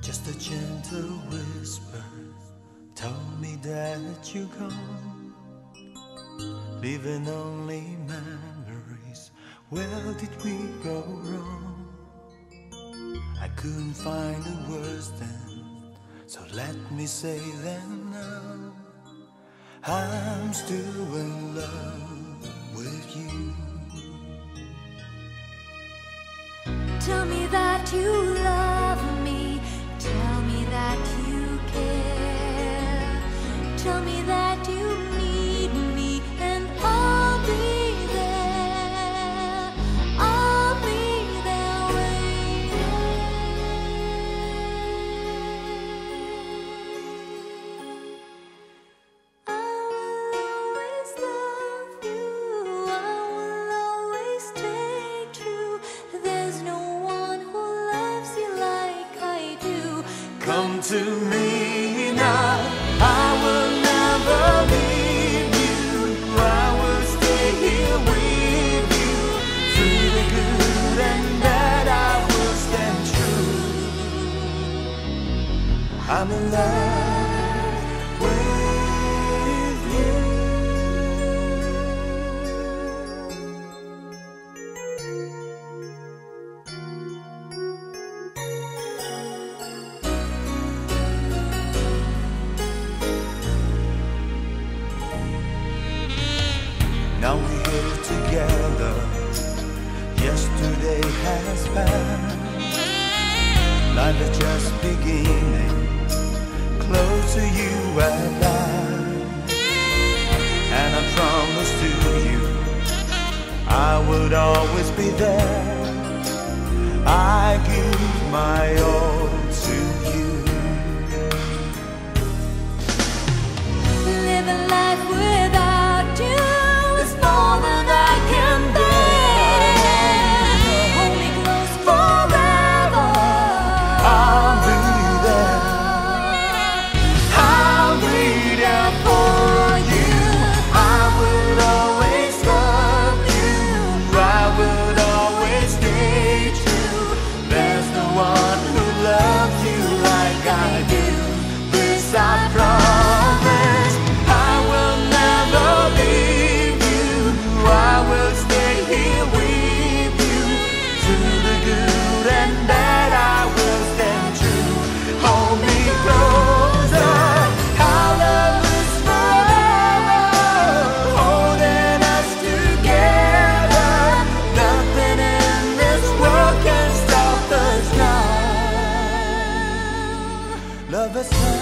Just a gentle whisper told me that you're gone, leaving only memories. Where did we go wrong? I couldn't find the words then, so let me say them now. I'm still in love with you. Tell me that you love me. Tell me that you care. Tell me that you need me, and I'll be there. I'll be there waiting. I will always love you. I will always stay true. There's no one who loves you like I do. Come to me now, I will never leave you. I will stay here with you. Through the good and bad, I will stand true. I'm in love with you. Now we're here together. Yesterday has passed. Life is just beginning. Close to you at last. And I promise to you, I would always be there. I give my all to you. Living life without you is more than I can bear. Hold me close forever. I'll be there. I'll be there for you. I will always love you. I will always stay true. There's no one who loves you like I do. This I promise. I will never leave you. I will stay here with you. Through the good and bad, I will stand true. Hold me closer. Our love is forever, holding us together. Nothing in this world can stop us now. Love is